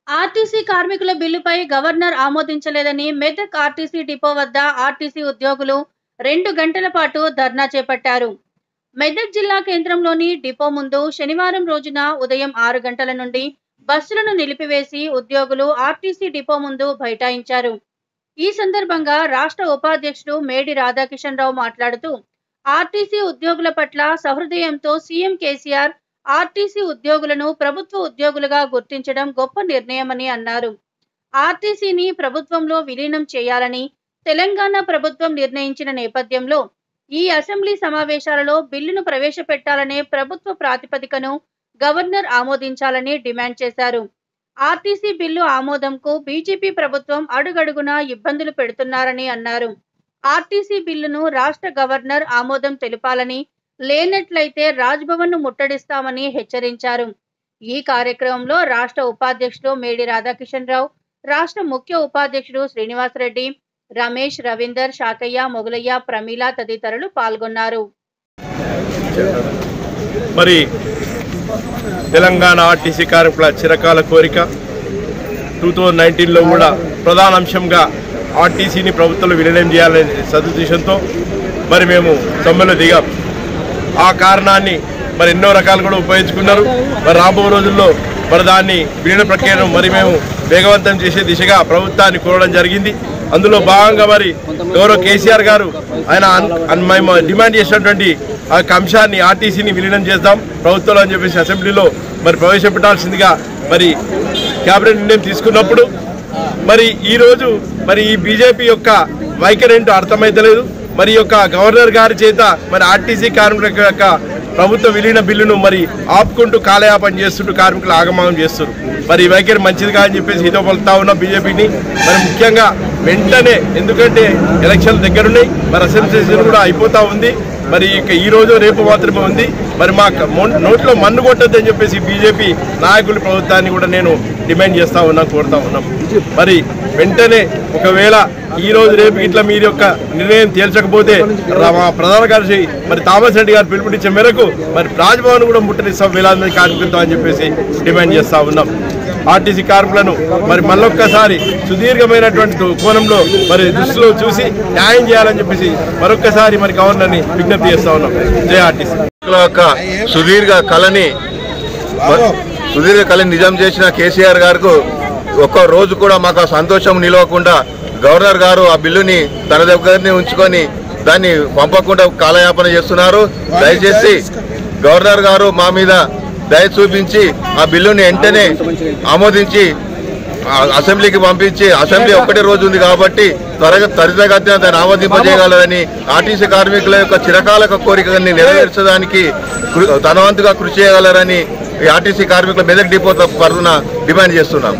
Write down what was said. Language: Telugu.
ఆర్టీసీ కార్మికుల బిల్లుపై గవర్నర్ ఆమోదించలేదని మెదక్ ఆర్టీసీ డిపో వద్ద ఆర్టీసీ ఉద్యోగులు 2 గంటల పాటు ధర్నా చేపట్టారు. మెదక్ జిల్లా కేంద్రంలోని డిపో ముందు శనివారం రోజున ఉదయం 6 గంటల నుండి బస్సులను నిలిపివేసి ఉద్యోగులు ఆర్టీసీ డిపో ముందు బైఠాయించారు. ఈ సందర్భంగా రాష్ట్ర ఉపాధ్యక్షుడు మేడి రాధాకిషన్ రావు మాట్లాడుతూ ఆర్టీసీ ఉద్యోగుల పట్ల సహృదయంతో సీఎం కేసీఆర్ ఆర్టీసీ ఉద్యోగులను ప్రభుత్వ ఉద్యోగులుగా గుర్తించడం గొప్ప నిర్ణయమని అన్నారు. ఆర్టీసీని ప్రభుత్వంలో విలీనం చేయాలని తెలంగాణ ప్రభుత్వం నిర్ణయించిన నేపథ్యంలో ఈ అసెంబ్లీ సమావేశాలలో బిల్లును ప్రవేశపెట్టాలనే ప్రభుత్వ ప్రాతిపదికను గవర్నర్ ఆమోదించాలని డిమాండ్ చేశారు. ఆర్టీసీ బిల్లు ఆమోదంకు బీజేపీ ప్రభుత్వం అడుగడుగునా ఇబ్బందులు పెడుతున్నారని అన్నారు. ఆర్టీసీ బిల్లును రాష్ట్ర గవర్నర్ ఆమోదం తెలపాలని, లేనట్లయితే రాజ్భవన్ను ముట్టడిస్తామని హెచ్చరించారు. ఈ కార్యక్రమంలో రాష్ట్ర ఉపాధ్యక్షుడు మేడి రాధాకిషన్ రావు, రాష్ట్ర ముఖ్య ఉపాధ్యక్షుడు శ్రీనివాసరెడ్డి, రమేష్, రవీందర్, శాకయ్య, మొగలయ్య, ప్రమీల తదితరులు పాల్గొన్నారు. మరి తెలంగాణ ఆర్టీసీ కార్మికుల చిరకాల కోరిక 2019లో కూడా ప్రధాన అంశంగా ఆర్టీసీని ప్రభుత్వంలో విలీనం చేయాలనే సదుద్దేశంతో మరి మేము సమ్మెలో దిగాం. ఆ కారణాన్ని మరి ఎన్నో రకాలు కూడా ఉపయోగించుకున్నారు. మరి రాబో రోజుల్లో మరి దాన్ని విలీన ప్రక్రియను మరి మేము వేగవంతం చేసే దిశగా ప్రభుత్వాన్ని కోరడం జరిగింది. అందులో భాగంగా మరి గౌరవ కేసీఆర్ గారు ఆయన మేము డిమాండ్ చేసినటువంటి ఆ అంశాన్ని ఆర్టీసీని విలీనం చేద్దాం ప్రభుత్వంలో అని చెప్పేసి అసెంబ్లీలో మరి ప్రవేశపెట్టాల్సిందిగా మరి కేబినెట్ నిర్ణయం తీసుకున్నప్పుడు మరి ఈరోజు మరి ఈ బీజేపీ యొక్క వైఖరి ఏంటో అర్థమైతలేదు. మరి యొక్క గవర్నర్ గారి చేత మరి ఆర్టీసీ కార్మికుల యొక్క ప్రభుత్వ విలీన బిల్లును మరి ఆపుకుంటూ కాలయాపన చేస్తుంటూ కార్మికులు ఆగమనం చేస్తారు. మరి ఈ వైఖరి మంచిది కాదని చెప్పేసి హితో పలుకుతా ఉన్నాం బీజేపీని. మరి ముఖ్యంగా వెంటనే, ఎందుకంటే ఎలక్షన్లు దగ్గరున్నాయి, మరి అసెంబ్లీ సెషన్ కూడా అయిపోతూ ఉంది. మరి ఈ రోజు రేపు మాత్రమే ఉంది. మరి మా నోట్లో మన్ను కొట్టద్దని చెప్పేసి బీజేపీ నాయకులు ప్రభుత్వాన్ని కూడా నేను డిమాండ్ చేస్తూ ఉన్నాం, కోరుతా ఉన్నాం. మరి వెంటనే ఒకవేళ ఈ రోజు రేపు ఇట్లా మీరు యొక్క నిర్ణయం తేల్చకపోతే మా ప్రధాన కార్యదర్శి మరి థామస్ రెడ్డి గారు పిలుపునిచ్చే మేరకు మరి రాజ్భవన్ కూడా ముట్టడిస్తాం, వేలాది మంది కార్మికులతో అని చెప్పేసి డిమాండ్ చేస్తూ ఉన్నాం. ఆర్టీసీ కార్మికులను మరి మళ్ళొక్కసారి సుదీర్ఘమైనటువంటి కోణంలో మరి దృష్టిలో చూసి న్యాయం చేయాలని చెప్పేసి మరొక్కసారి మరి గవర్నర్ని విజ్ఞప్తి చేస్తూ ఉన్నాం. జై ఆర్టీసీ. సుదీర్ఘ కళని నిజం చేసిన కేసీఆర్ గారికి ఒక్క రోజు కూడా మాకు సంతోషం నిలవకుండా గవర్నర్ గారు ఆ బిల్లుని తన దగ్గరనే ఉంచుకొని దాన్ని పంపకుండా కాలయాపన చేస్తున్నారు. దయచేసి గవర్నర్ గారు మా మీద దయ చూపించి ఆ బిల్లుని వెంటనే ఆమోదించి అసెంబ్లీకి పంపించి, అసెంబ్లీ ఒక్కటే రోజు ఉంది కాబట్టి త్వరితగతిన దాన్ని ఆమోదింపజేయగలరని, ఆర్టీసీ కార్మికుల యొక్క చిరకాల కోరికని నెరవేర్చడానికి తన వంతుగా కృషి చేయగలరని ఈ ఆర్టీసీ కార్మికుల మెదక్ డిపో తరఫున డిమాండ్ చేస్తున్నాం.